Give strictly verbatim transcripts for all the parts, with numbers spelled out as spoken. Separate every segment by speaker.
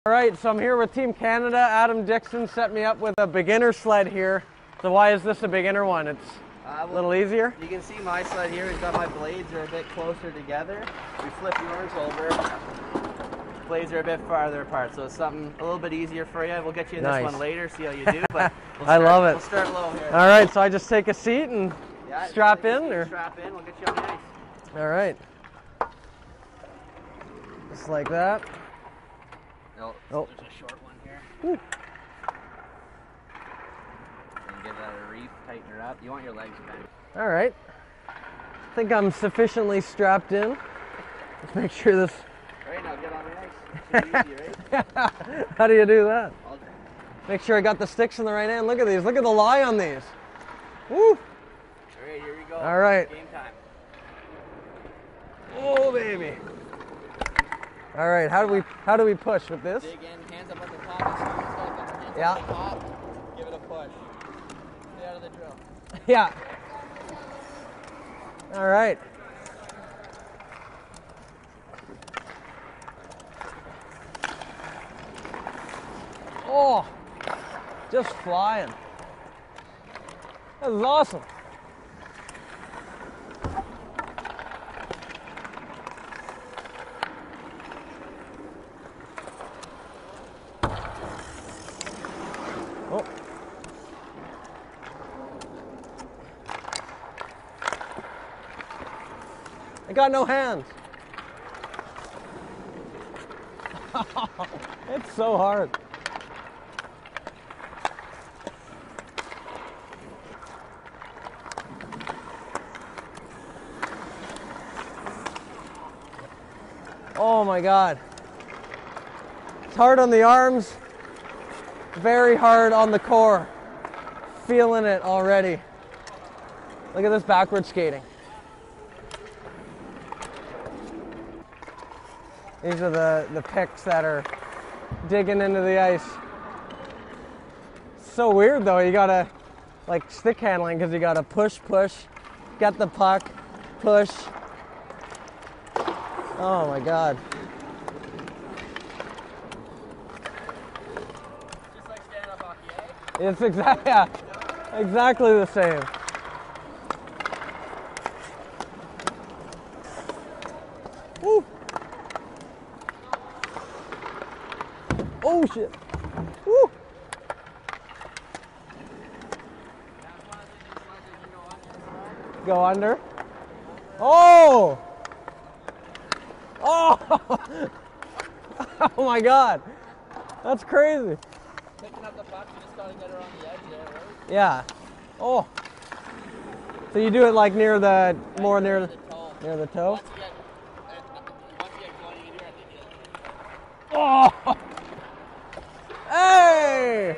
Speaker 1: All right, so I'm here with Team Canada. Adam Dixon set me up with a beginner sled here. So why is this a beginner one? It's uh, well, a little easier?
Speaker 2: You can see my sled here. We've got my blades are a bit closer together. We flip yours over. Blades are a bit farther apart, so it's something a little bit easier for you. We'll get you in
Speaker 1: nice.
Speaker 2: this one later, see how you do. But we'll
Speaker 1: I
Speaker 2: start,
Speaker 1: love it.
Speaker 2: We'll start low here.
Speaker 1: All right, so I just take a seat and
Speaker 2: yeah,
Speaker 1: strap in? Or?
Speaker 2: Strap in, we'll get you on the ice.
Speaker 1: All right. Just like that.
Speaker 2: No,
Speaker 1: oh.
Speaker 2: There's a short one here.
Speaker 1: Woo.
Speaker 2: And give that a reef, tighten her up. You want your legs bent.
Speaker 1: All right. I think I'm sufficiently strapped in. Let's make sure this...
Speaker 2: All right, now get on the ice. It's easy, right?
Speaker 1: How do you do that?
Speaker 2: I'll...
Speaker 1: Make sure I got the sticks in the right hand. Look at these. Look at the lie on these. Woo!
Speaker 2: All right, here we go.
Speaker 1: All right.
Speaker 2: Game time.
Speaker 1: Oh, baby. All right, how do we how do we push with this?
Speaker 2: Dig in, hands up at the top, and squeeze like hands
Speaker 1: yeah.
Speaker 2: up at the top. Give it a push. Stay out of the drill.
Speaker 1: Yeah. All right. Oh, just flying. That was awesome. Oh. I got no hands. It's so hard. Oh my God. It's hard on the arms. Very hard on the core. Feeling it already. Look at this backward skating. These are the, the picks that are digging into the ice. So weird though, you gotta, like stick handling, because you gotta push, push, get the puck, push. Oh my God. It's exactly, yeah, exactly the same. Woo. Oh shit. Woo. Go under. Oh. Oh. Oh my God. That's crazy.
Speaker 2: Picking up the puck, you just gotta get her on the edge there, right?
Speaker 1: Yeah. Oh. So you do it like near the, right more near, near the toe. Near the toe?
Speaker 2: Once you get, once you get going, you can do it.
Speaker 1: Oh! Hey!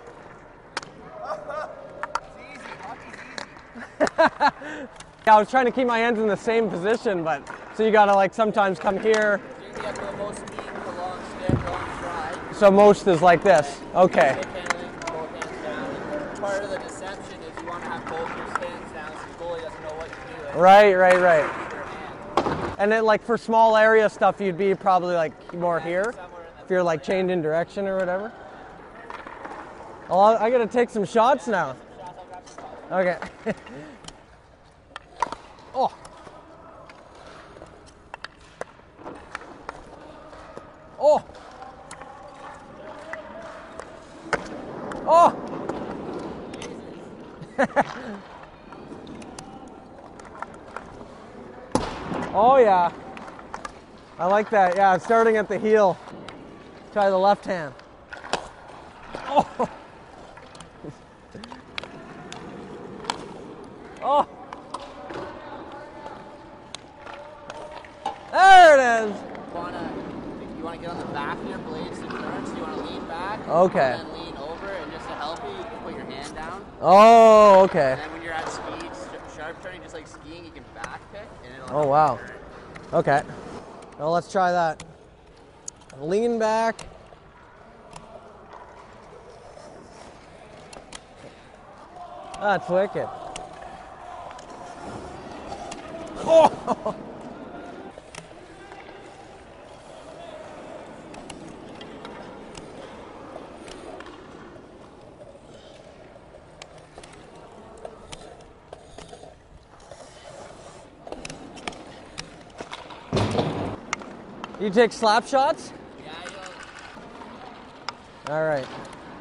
Speaker 2: It's easy. Hockey's easy.
Speaker 1: Yeah, I was trying to keep my hands in the same position, but so you gotta like sometimes come here.
Speaker 2: So you get the most speed with a long stick, long stride.
Speaker 1: So most is like this. Okay.
Speaker 2: Part of the deception is you want to have both your stands down so the goalie doesn't know what you're doing.
Speaker 1: Right, right, right. And then like for small area stuff, you'd be probably like more here if you're like changing direction or whatever. Oh, I gotta take some shots now. Okay. Oh. Oh. Oh. Oh yeah, I like that. Yeah, starting at the heel. Try the left hand. Oh, oh, there it is.
Speaker 2: You wanna, you wanna get on the back of your blades to turn, so you wanna lean back.
Speaker 1: Okay.
Speaker 2: And then lean over, and just to help you, you can put your hand down.
Speaker 1: Oh, okay.
Speaker 2: And then when you're at speed, sharp turning, just like skiing, you can back pick, and it'll
Speaker 1: Oh wow. Okay. Well, let's try that. Lean back. That's wicked. Oh! You take slap shots?
Speaker 2: Yeah, I
Speaker 1: All right.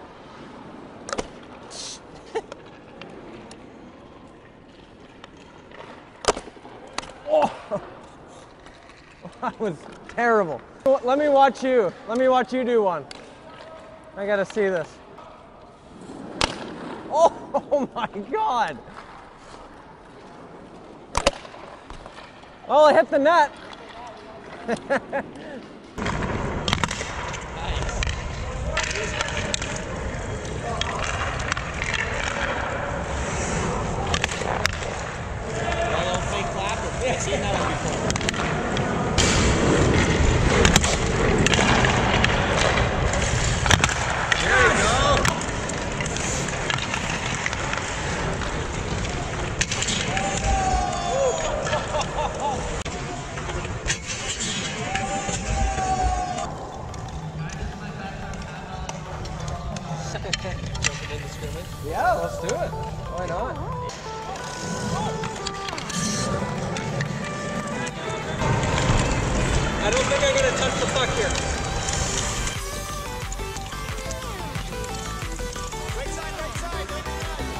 Speaker 1: Oh, that was terrible. Let me watch you. Let me watch you do one. I gotta see this. Oh, oh my God. Oh, I hit the net.
Speaker 2: I've seen that one before. There you go.
Speaker 1: Yeah, let's do it. Why not? I don't think I'm going to touch the puck here.
Speaker 3: Right side, right side, right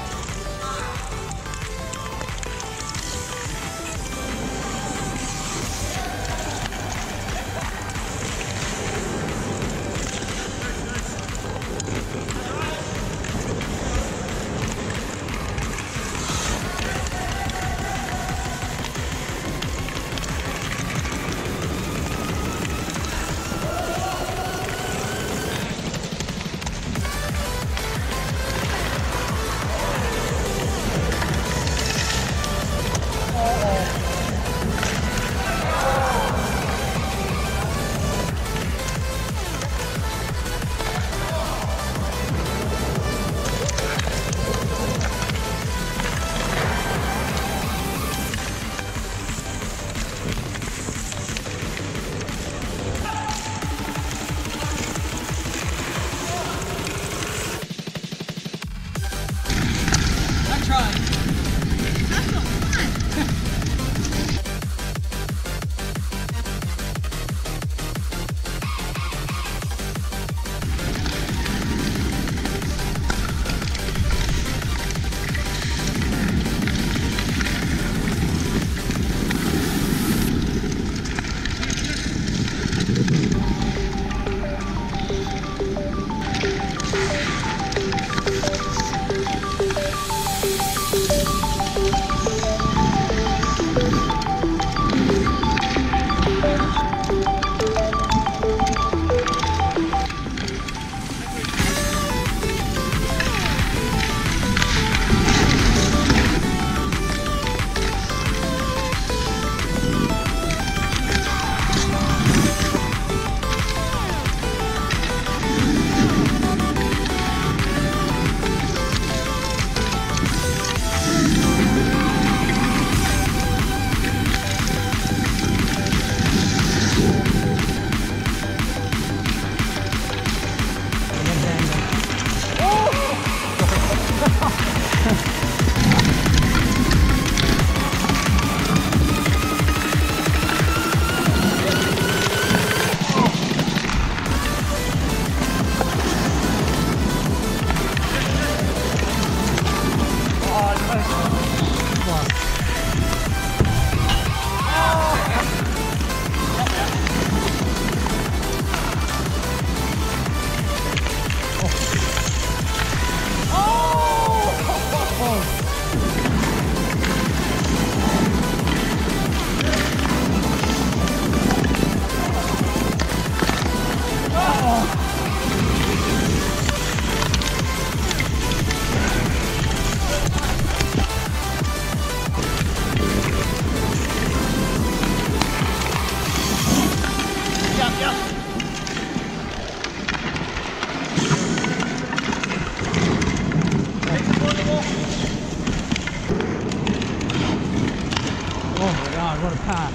Speaker 1: What a pass.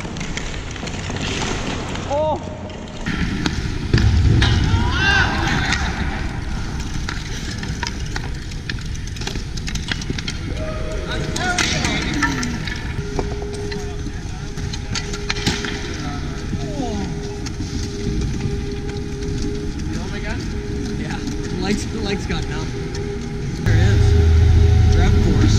Speaker 1: Oh! leg's got numb. There it is. Rev Force.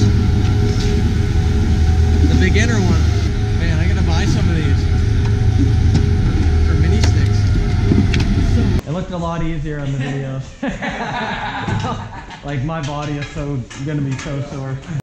Speaker 1: The beginner one. Man, I gotta buy some of these for mini sticks. It looked a lot easier on the videos. Like my body is so gonna be so sore.